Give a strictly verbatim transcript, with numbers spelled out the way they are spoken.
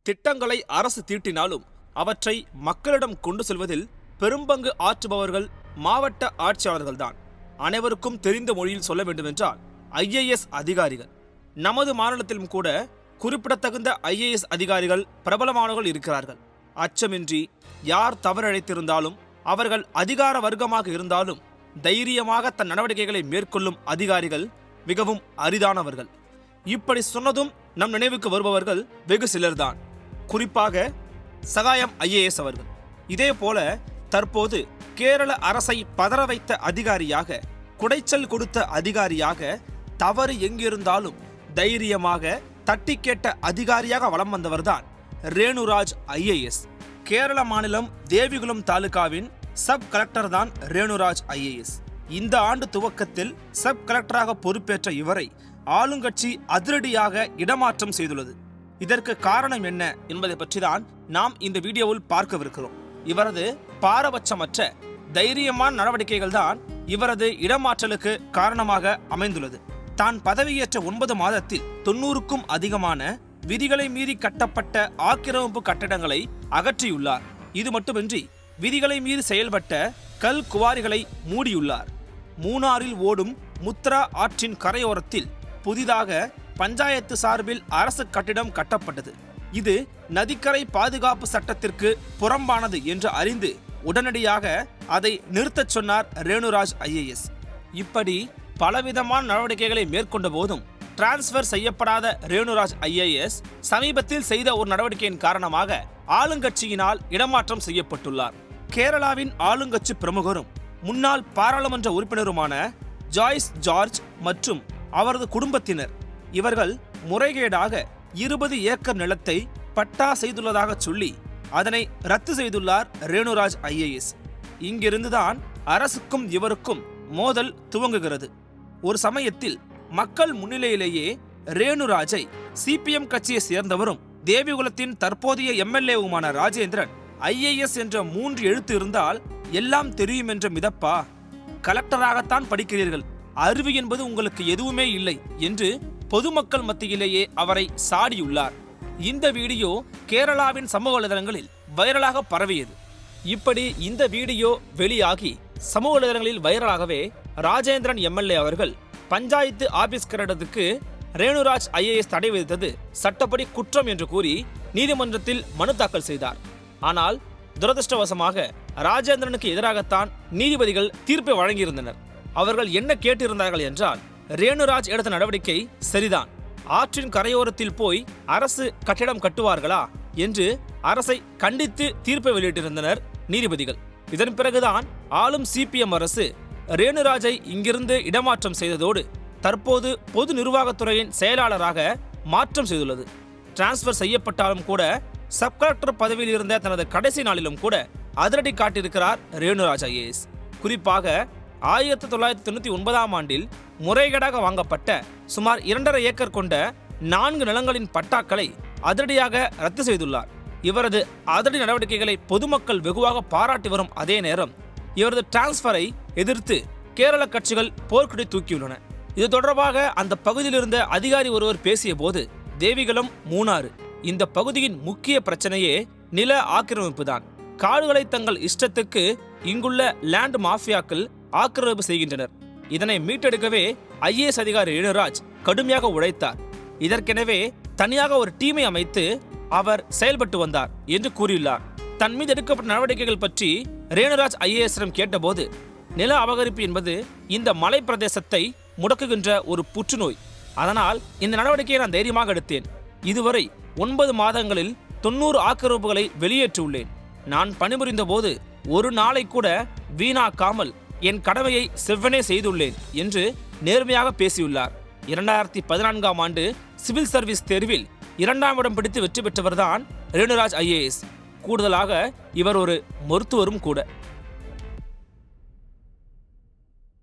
திட்டங்களை அரசு தீட்டினாலும் அவற்றை மக்களிடம் கொண்டு செல்வதில் பெரும்பங்கு ஆற்றுபவர்கள் மாவட்ட ஆட்சியாளர்கள்தான். அனைவருக்கும் தெரிந்த மொழியில் சொல்ல வேண்டுமென்றால் ஐஏஎஸ் அதிகாரிகள். நமது மாநிலத்திலும் கூட குறிப்பிடத்தகுந்த ஐஏஎஸ் அதிகாரிகள் பிரபலமானவர்கள் இருக்கிறார்கள். அச்சமின்றி யார் தவறிழைத்திருந்தாலும் அவர்கள் அதிகார வர்க்கமாக இருந்தாலும் தைரியமாக தன் நடவடிக்கைகளை மேற்கொள்ளும் அதிகாரிகள் மிகவும் அரிதானவர்கள். இப்படி சொன்னதும் நம் நினைவுக்கு வருபவர்கள் வெகு சிலர்தான். குறிப்பாக சகாயம் ஐஏஎஸ் அவர்கள். இதே போல தற்போது கேரள அரசை பதற வைத்த அதிகாரியாக, குடைச்சல் கொடுத்த அதிகாரியாக, தவறு எங்கிருந்தாலும் தைரியமாக தட்டி கேட்ட அதிகாரியாக வலம் வந்தவர்தான் ரேணுராஜ் ஐஏஎஸ். கேரள மாநிலம் தேவிகுளம் தாலுகாவின் சப் கலெக்டர் தான் ரேணுராஜ் ஐஏஎஸ். இந்த ஆண்டு துவக்கத்தில் சப் கலெக்டராக பொறுப்பேற்ற இவரை ஆளுங்கட்சி அதிரடியாக இடமாற்றம் செய்துள்ளது. இதற்கு காரணம் என்ன என்பதை பற்றி தான் நாம் இந்த வீடியோவில் பார்க்கவிருக்கிறோம். இவரது பாரபட்சமற்ற தைரியமான நடவடிக்கைகள் தான் இவரது இடமாற்றலுக்கு காரணமாக அமைந்துள்ளது. தான் பதவியேற்ற ஒன்பது மாதத்தில் தொன்னூறுக்கும் அதிகமான விதிகளை மீறி கட்டப்பட்ட ஆக்கிரமிப்பு கட்டடங்களை அகற்றியுள்ளார். இது மட்டுமின்றி விதிகளை மீறி செயல்பட்ட கல் குவாரிகளை மூடியுள்ளார். மூணாறில் ஓடும் முத்ரா ஆற்றின் கரையோரத்தில் புதிதாக பஞ்சாயத்து சார்பில் அரசு கட்டிடம் கட்டப்பட்டது. இது நதிக்கரை பாதுகாப்பு சட்டத்திற்கு புறம்பானது என்று அறிந்து உடனடியாக அதை நிறுத்தச் சொன்னார் ரேணுராஜ் ஐஏஎஸ். இப்படி பலவிதமான நடவடிக்கைகளை மேற்கொண்ட போதும் டிரான்ஸ்பர் செய்யப்படாத ரேணுராஜ் ஐஏஎஸ் சமீபத்தில் செய்த ஒரு நடவடிக்கையின் காரணமாக ஆளுங்கட்சியினால் இடமாற்றம் செய்யப்பட்டுள்ளார். கேரளாவின் ஆளுங்கட்சி பிரமுகரும் முன்னாள் பாராளுமன்ற உறுப்பினருமான ஜாய்ஸ் ஜார்ஜ் மற்றும் அவரது குடும்பத்தினர் இவர்கள் முறைகேடாக இருபது ஏக்கர் நிலத்தை பட்டா செய்துள்ளதாக சொல்லி அதனை ரத்து செய்துள்ளார் ரேணுராஜ் ஐஏஎஸ். இங்கிருந்துதான் அரசுக்கும் இவருக்கும் மோதல் துவங்குகிறது. ஒரு சமயத்தில் மக்கள் முன்னிலையிலேயே ரேணுராஜை சிபிஎம் கட்சியை சேர்ந்தவரும் தேவிகுலத்தின் தற்போதைய எம்எல்ஏவுமான ராஜேந்திரன் ஐஏஎஸ் என்ற மூன்று எழுத்து இருந்தால் எல்லாம் தெரியும் என்ற மிதப்பா, கலெக்டராகத்தான் படிக்கிறீர்கள், அறிவு என்பது உங்களுக்கு எதுவுமே இல்லை என்று பொதுமக்கள் மத்தியிலேயே அவரை சாடியுள்ளார். இந்த வீடியோ கேரளாவின் சமூக வலைதளங்களில் வைரலாக பரவியது. இப்படி இந்த வீடியோ வெளியாகி சமூக வலைதளங்களில் வைரலாகவே ராஜேந்திரன் எம்எல்ஏ அவர்கள் பஞ்சாயத்து ஆபீஸ் கட்டடத்துக்கு ரேணுராஜ் ஐஏஎஸ் தடை விதித்தது சட்டப்படி குற்றம் என்று கூறி நீதிமன்றத்தில் மனு தாக்கல் செய்தார். ஆனால் துரதிருஷ்டவசமாக ராஜேந்திரனுக்கு எதிராகத்தான் நீதிபதிகள் தீர்ப்பை வழங்கியிருந்தனர். அவர்கள் என்ன கேட்டிருந்தார்கள் என்றால், ரேணுராஜ் எடுத்த நடவடிக்கை சரிதான், ஆற்றின் கரையோரத்தில் போய் அரசு கட்டிடம் கட்டுவார்களா என்று அரசை கண்டித்து தீர்ப்பை வெளியிட்டிருந்தனர் நீதிபதிகள். இதன் பிறகுதான் ஆளும் சிபிஎம் அரசு ரேணுராஜை இங்கிருந்து இடமாற்றம் செய்ததோடு தற்போது பொது நிர்வாகத்துறையின் செயலாளராக மாற்றம் செய்துள்ளது. டிரான்ஸ்பர் செய்யப்பட்டாலும் கூட சப் கலெக்டர் பதவியில் இருந்த தனது கடைசி நாளிலும் கூட அதிரடி காட்டியிருக்கிறார் ரேணுராஜ் ஐஏஎஸ். குறிப்பாக ஆயிரத்தி தொள்ளாயிரத்தி தொண்ணூத்தி ஒன்பதாம் ஆண்டில் முறைகேடாக வாங்கப்பட்ட சுமார் இரண்டரை ஏக்கர் கொண்ட நான்கு நிலங்களின் பட்டாக்களை அதிரடியாக ரத்து செய்துள்ளார். இவரது அதிரடி நடவடிக்கைகளை பொதுமக்கள் வெகுவாக பாராட்டி வரும் அதே நேரம் இவரது டிரான்ஸ்பரை எதிர்த்து கேரள கட்சிகள் போர்க்கொடி தூக்கியுள்ளன. இது தொடர்பாக அந்த பகுதியில் இருந்த அதிகாரி ஒருவர் பேசிய போது, தேவிகுளம் மூணாறு இந்த பகுதியின் முக்கிய பிரச்சனையே நில ஆக்கிரமிப்பு தான். காடுகளை தங்கள் இஷ்டத்துக்கு இங்குள்ள லேண்ட் மாஃபியாக்கள் ஆக்கிரமிப்பு செய்கின்றனர். இதனை மீட்டெடுக்கவே ஐஏஎஸ் அதிகாரி ரேணுராஜ் கடுமையாக உழைத்தார். இதற்கெனவே தனியாக ஒரு டீமை அமைத்து அவர் செயல்பட்டு வந்தார் என்று கூறியுள்ளார். தன் மீது எடுக்கப்பட்ட நடவடிக்கைகள் பற்றி ரேணுராஜ் ஐஏஎஸ்ஸிடம் கேட்டபோது, நில அபகரிப்பு என்பது இந்த மலை பிரதேசத்தை முடக்குகின்ற ஒரு புற்றுநோய். அதனால் இந்த நடவடிக்கையை நான் தைரியமாக எடுத்தேன். இதுவரை ஒன்பது மாதங்களில் தொண்ணூறு ஆக்கிரமிப்புகளை வெளியேற்றியுள்ளேன். நான் பணிபுரிந்த போது ஒரு நாளை கூட வீணாக்காமல் என் கடமையை செவ்வனே செய்துள்ளேன் என்று நேர்மையாக பேசியுள்ளார். இரண்டாயிரத்தி பதினான்காம் ஆண்டு சிவில் சர்வீஸ் தேர்வில் இரண்டாம் இடம் பிடித்து வெற்றி பெற்றவர்தான் ரேணுராஜ் ஐஏஎஸ். கூடுதலாக இவர் ஒரு மருத்துவரும் கூட.